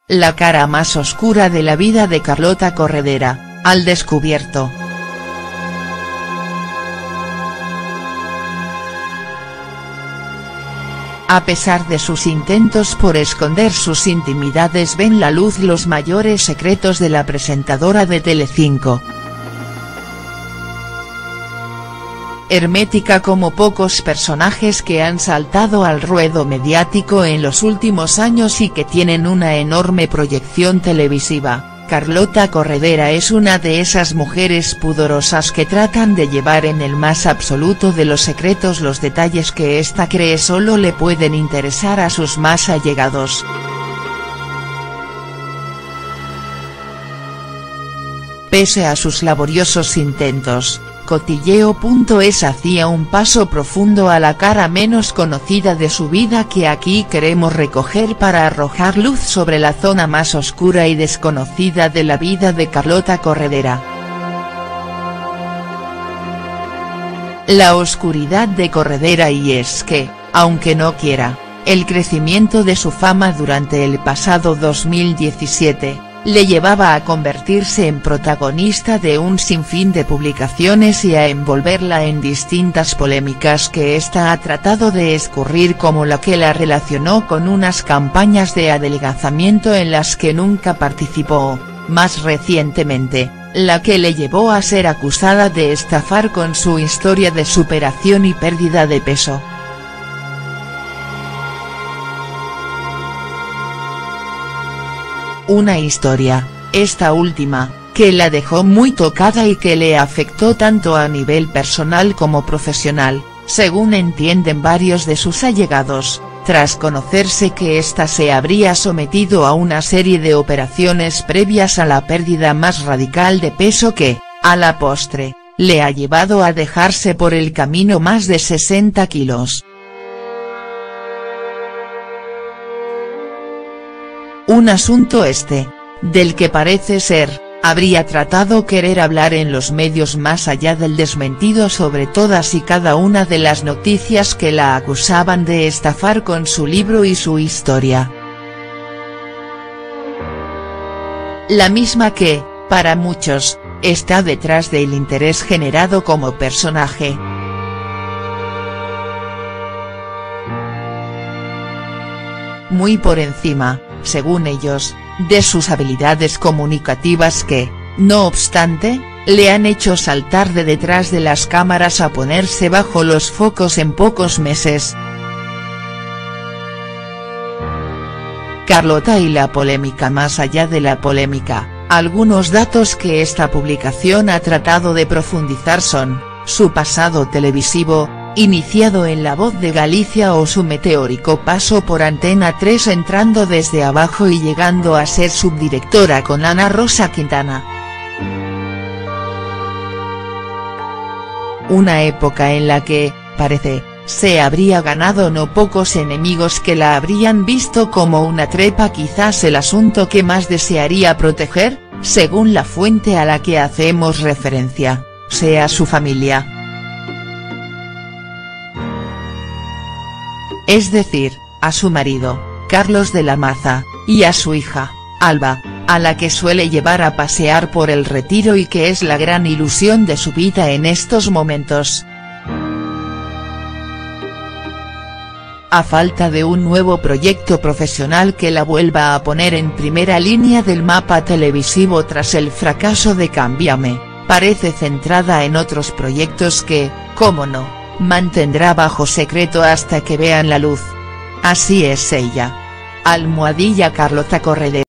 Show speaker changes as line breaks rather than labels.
La cara más oscura de la vida de Carlota Corredera, al descubierto. A pesar de sus intentos por esconder sus intimidades, ven la luz los mayores secretos de la presentadora de Telecinco. Hermética como pocos personajes que han saltado al ruedo mediático en los últimos años y que tienen una enorme proyección televisiva, Carlota Corredera es una de esas mujeres pudorosas que tratan de llevar en el más absoluto de los secretos los detalles que ésta cree solo le pueden interesar a sus más allegados. Pese a sus laboriosos intentos, Cotilleo.es hacía un paso profundo a la cara menos conocida de su vida que aquí queremos recoger para arrojar luz sobre la zona más oscura y desconocida de la vida de Carlota Corredera. La oscuridad de Corredera, y es que, aunque no quiera, el crecimiento de su fama durante el pasado 2017, le llevaba a convertirse en protagonista de un sinfín de publicaciones y a envolverla en distintas polémicas que ésta ha tratado de escurrir, como la que la relacionó con unas campañas de adelgazamiento en las que nunca participó, más recientemente, la que le llevó a ser acusada de estafar con su historia de superación y pérdida de peso. Una historia, esta última, que la dejó muy tocada y que le afectó tanto a nivel personal como profesional, según entienden varios de sus allegados, tras conocerse que ésta se habría sometido a una serie de operaciones previas a la pérdida más radical de peso que, a la postre, le ha llevado a dejarse por el camino más de 60 kilos. Un asunto del que parece ser, habría tratado querer hablar en los medios más allá del desmentido sobre todas y cada una de las noticias que la acusaban de estafar con su libro y su historia. La misma que, para muchos, está detrás del interés generado como personaje. Muy por encima, según ellos, de sus habilidades comunicativas que, no obstante, le han hecho saltar de detrás de las cámaras a ponerse bajo los focos en pocos meses. Carlota y la polémica. Más allá de la polémica, algunos datos que esta publicación ha tratado de profundizar son, su pasado televisivo, iniciado en La Voz de Galicia, o su meteórico paso por Antena 3 entrando desde abajo y llegando a ser subdirectora con Ana Rosa Quintana. Una época en la que, parece, se habría ganado no pocos enemigos que la habrían visto como una trepa, quizás el asunto que más desearía proteger, según la fuente a la que hacemos referencia, sea su familia. Es decir, a su marido, Carlos de la Maza, y a su hija, Alba, a la que suele llevar a pasear por el Retiro y que es la gran ilusión de su vida en estos momentos. A falta de un nuevo proyecto profesional que la vuelva a poner en primera línea del mapa televisivo tras el fracaso de Cámbiame, parece centrada en otros proyectos que, cómo no, mantendrá bajo secreto hasta que vean la luz. Así es ella. _Carlota Corredera.